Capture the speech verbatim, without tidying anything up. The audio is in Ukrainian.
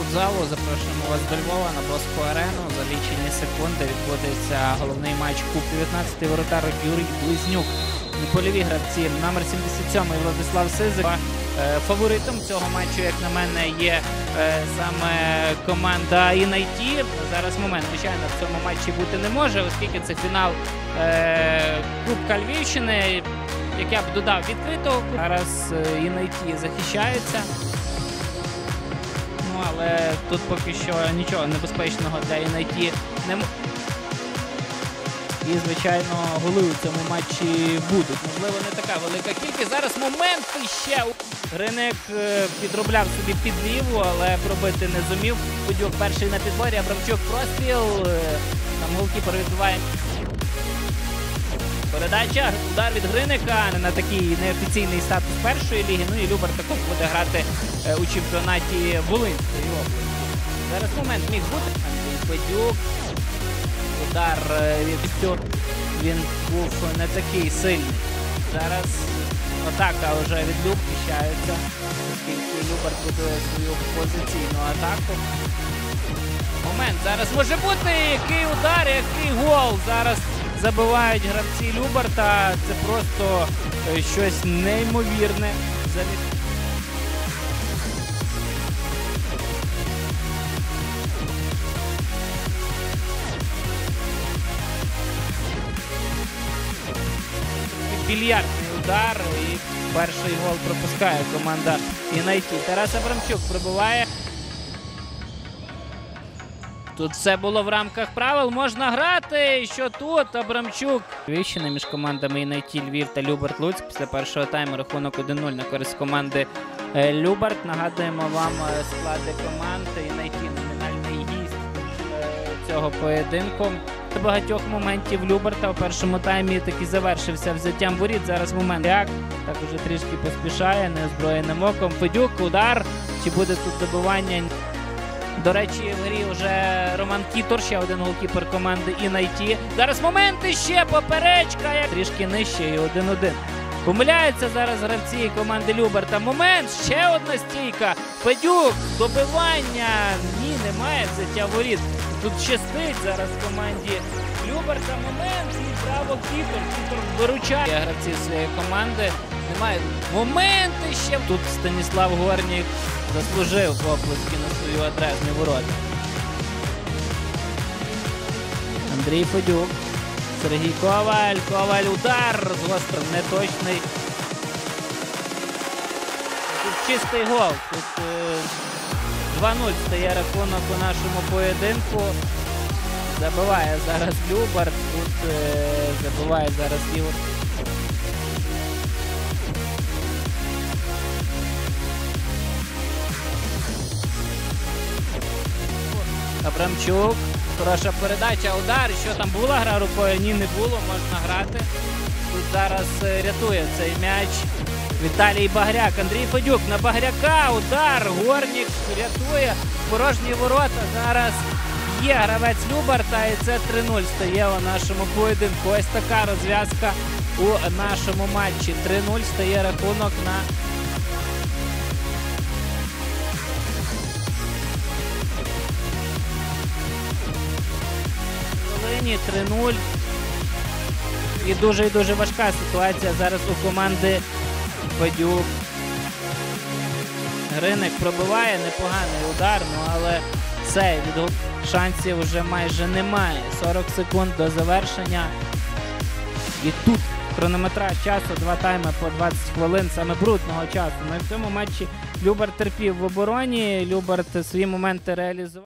спортзалу. Запрошуємо вас до Львова на Босфу арену. За лічені секунди відбудеться головний матч Кубку дев'ятнадцятий воротар Юрій Близнюк. Польові гравці номер сімдесят сім Владислав Сизик. Фаворитом цього матчу, як на мене, є саме команда ін ай ті. Зараз момент, звичайно, в цьому матчі бути не може, оскільки це фінал Кубка Львівщини. Як я б додав, відкритого кубку. Зараз ін ай ті захищається. Ну, але тут поки що нічого небезпечного для ін ай ті немає. І, звичайно, голи у цьому матчі будуть. Можливо, не така велика кількість. Зараз момент ще. Гриник підробляв собі під ліву, але пробити не зумів. Федюк перший на підборі, Абрамчук простріл. Там голкіпер відбиває. Передача, удар від Гриника на такий неофіційний статус першої ліги. Ну і Любар також буде грати у чемпіонаті Волинської області. Зараз момент міг бути. Федюк. Удар від Федюк. Він був не такий сильний. Зараз атака вже від Люб піщається, оскільки Любар будує свою позиційну атаку. Момент зараз може бути. Який удар, який гол. Зараз забивають гравці Любарта. Це просто щось неймовірне. Більярдний удар і перший гол пропускає команда ін ай ті. Тарас Абрамчук пробиває. Тут все було в рамках правил. Можна грати. Що тут? Абрамчук. Віщини між командами ін ай ті Львів та Любарт-Луцьк. Після першого тайму рахунок один нуль на користь команди Любарт. Нагадуємо вам склади команд. ін ай ті номінальний гість цього поєдинку. Багатьох моментів Любарта у першому таймі таки завершився взяттям воріт. Зараз момент як так уже трішки поспішає неозброєним оком. Федюк, удар. Чи буде тут добивання? До речі, в грі вже Роман Кітор, ще один голкіпер команди ін ай ті. Зараз момент іще, поперечка. Трішки нижче і один один. Помиляються зараз гравці команди Любарта. Момент, ще одна стійка. Федюк, добивання. Ні, немає взяття воріт. Тут щастить зараз команді Любарта. Момент і право Кітор. Кітор виручає гравців своєї команди. Немає моменти ще. Тут Станіслав Горнік заслужив оплески на свою адресну ворота. Андрій Федюк. Сергій Коваль. Коваль удар з гострим, неточний. Тут чистий гол. Тут два нуль стає рахунок у нашому поєдинку. Забиває зараз Любарт. Тут е, забиває зараз Ігор. Абрамчук. Хороша передача, удар. Що там була гра рукою? Ні, не було. Можна грати. Тут зараз рятує цей м'яч Віталій Багряк. Андрій Федюк на Багряка. Удар. Горнік рятує. Порожні ворота. Зараз є гравець Любарта. І це три нуль стає у нашому поєдинку. Ось така розв'язка у нашому матчі. три нуль стає рахунок на... три нуль. І дуже і дуже важка ситуація зараз у команди Федюк. Гриник пробиває, непоганий удар, ну але все, від шансів вже майже немає. сорок секунд до завершення. І тут хронометраж часу, два тайми по двадцять хвилин, саме брудного часу. Ну і в цьому матчі Любарт терпів в обороні, Любарт свої моменти реалізував.